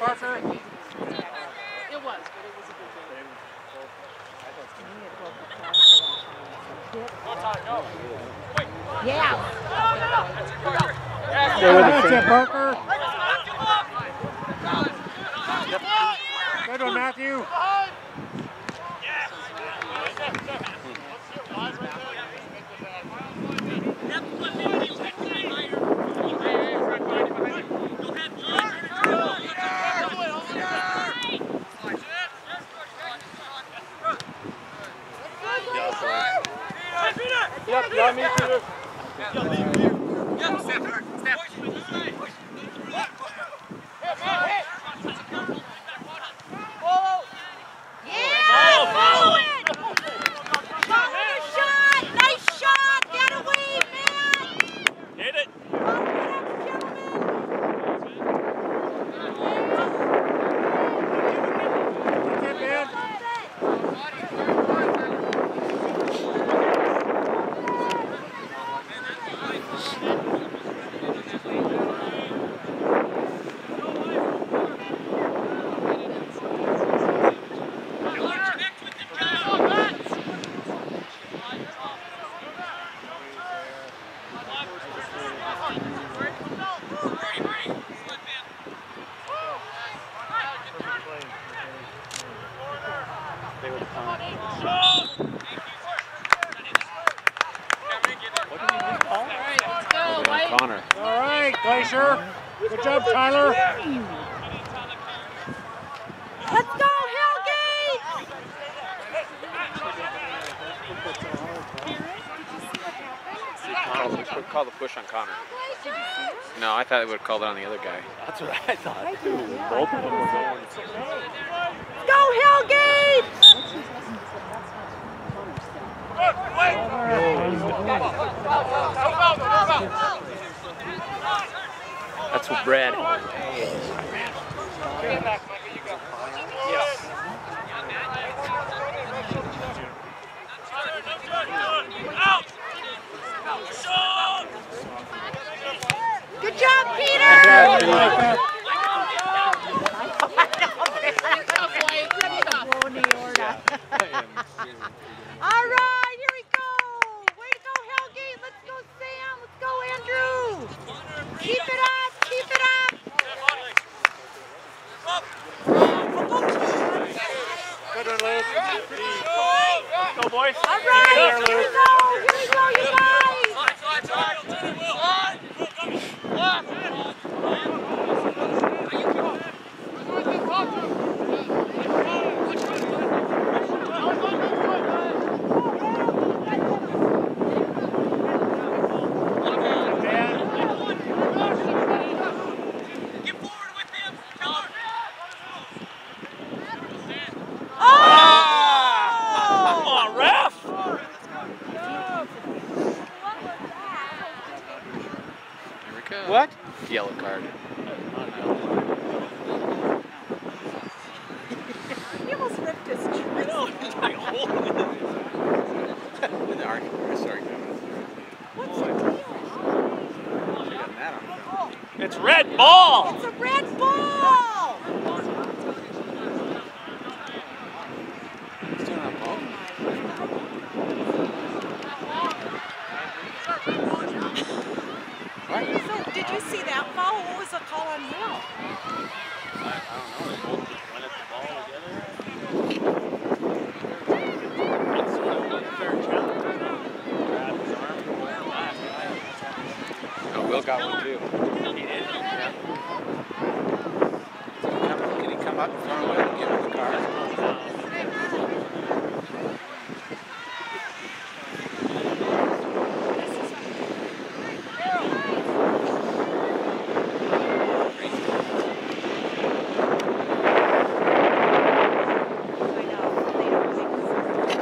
Parker? It was, but it was a good game. Yeah. That's it, Parker. Good one, Matthew. Yep, got me, Peter. Yep, step. Connor. All right, Glacier. Good job, Tyler. Let's go, Hellgate! Call the push on Connor. No, I thought they would have called it on the other guy. That's what I thought too. Both of them were going. Go, Hellgate! That's what Brad. Good job, Peter! All right, here we go. Way to go, Hellgate. Let's go, Sam. Let's go, Andrew. Keep it up. Keep it up. Good one, Luke. Let's go, boys. All right, here we go. Here we go, you guys. What? Yellow card. He almost ripped his tree. It's red ball! It's a red ball! He's doing it on ball. What? So, did you see that foul? What was the call on Will? I don't know. They both just went at the ball together. It's an unfair challenge. Grab his arm and go back. Oh, Will got one too. He did? Yeah. Can he come up in front of Will and give